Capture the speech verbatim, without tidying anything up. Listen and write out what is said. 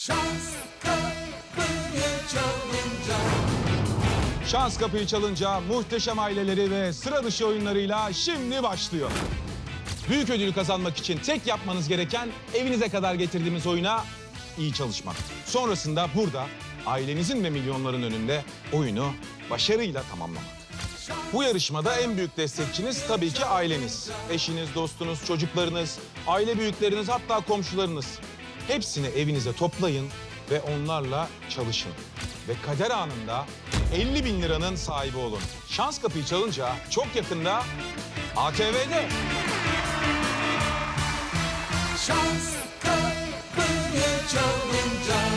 Şans kapıyı çalınca. Şans kapıyı çalınca muhteşem aileleri ve sıra dışı oyunlarıyla şimdi başlıyor. Büyük ödülü kazanmak için tek yapmanız gereken evinize kadar getirdiğimiz oyuna iyi çalışmak. Sonrasında burada ailenizin ve milyonların önünde oyunu başarıyla tamamlamak. Bu yarışmada en büyük destekçiniz tabii ki aileniz. Eşiniz, dostunuz, çocuklarınız, aile büyükleriniz, hatta komşularınız. Hepsini evinize toplayın ve onlarla çalışın. Ve kader anında elli bin liranın sahibi olun. Şans kapıyı çalınca çok yakında A T V'de. Şans kapıyı çalınca.